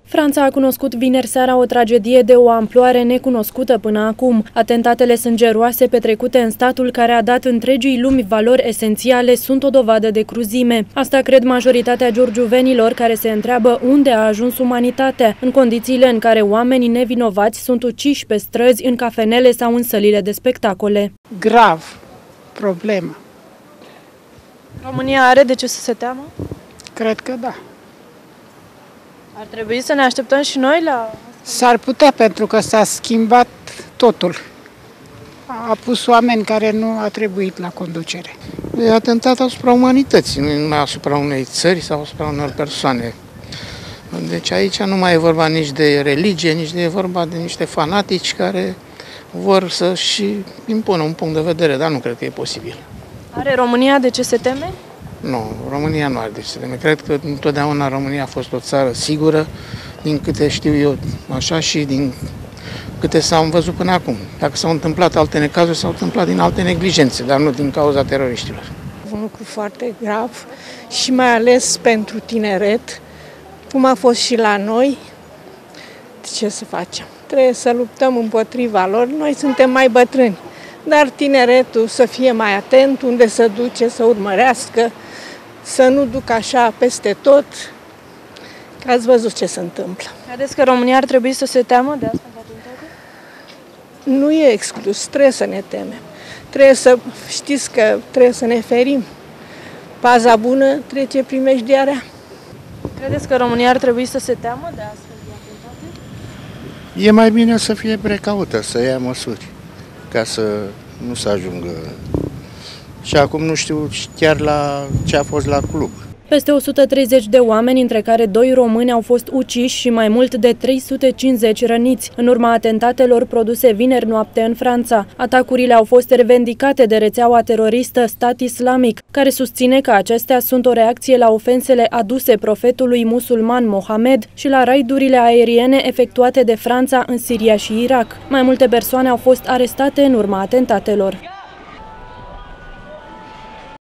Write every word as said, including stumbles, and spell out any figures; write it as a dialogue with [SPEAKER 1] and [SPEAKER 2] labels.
[SPEAKER 1] Franța a cunoscut vineri seara o tragedie de o amploare necunoscută până acum. Atentatele sângeroase petrecute în statul care a dat întregii lumi valori esențiale sunt o dovadă de cruzime. Asta cred majoritatea giurgiuvenilor care se întreabă unde a ajuns umanitatea, în condițiile în care oamenii nevinovați sunt uciși pe străzi, în cafenele sau în sălile de spectacole.
[SPEAKER 2] Grav problemă.
[SPEAKER 1] România are de ce să se teamă?
[SPEAKER 2] Cred că da.
[SPEAKER 1] Ar trebui să ne așteptăm și noi la...
[SPEAKER 2] S-ar putea, pentru că s-a schimbat totul. A pus oameni care nu a trebuit la conducere.
[SPEAKER 3] E atentat asupra umanității, nu numai asupra unei țări sau asupra unor persoane. Deci aici nu mai e vorba nici de religie, nici de e vorba de niște fanatici care vor să-și impună un punct de vedere, dar nu cred că e posibil.
[SPEAKER 1] Are România de ce se teme?
[SPEAKER 3] Nu, România nu are de ce se teme. Cred că întotdeauna România a fost o țară sigură, din câte știu eu, așa, și din câte s-au văzut până acum. Dacă s-au întâmplat alte necazuri, s-au întâmplat din alte neglijențe, dar nu din cauza teroriștilor.
[SPEAKER 4] Un lucru foarte grav și mai ales pentru tineret, cum a fost și la noi. Ce să facem? Trebuie să luptăm împotriva lor. Noi suntem mai bătrâni, dar tineretul să fie mai atent unde se duce, să urmărească, să nu ducă așa peste tot, că ați văzut ce se întâmplă.
[SPEAKER 1] Credeți că România ar trebui să se teamă de astfel de atentate?
[SPEAKER 4] Nu e exclus, trebuie să ne temem. Trebuie să știți că trebuie să ne ferim. Paza bună trece primejdiarea.
[SPEAKER 1] Credeți că România ar trebui să se teamă de astfel de atentate?
[SPEAKER 5] E mai bine să fie precaută, să ia măsuri, ca să nu se ajungă. Și acum nu știu chiar la ce a fost la club.
[SPEAKER 1] Peste o sută treizeci de oameni, între care doi români, au fost uciși și mai mult de trei sute cincizeci răniți, în urma atentatelor produse vineri noapte în Franța. Atacurile au fost revendicate de rețeaua teroristă Stat Islamic, care susține că acestea sunt o reacție la ofensele aduse profetului musulman Mohamed și la raidurile aeriene efectuate de Franța în Siria și Irak. Mai multe persoane au fost arestate în urma atentatelor.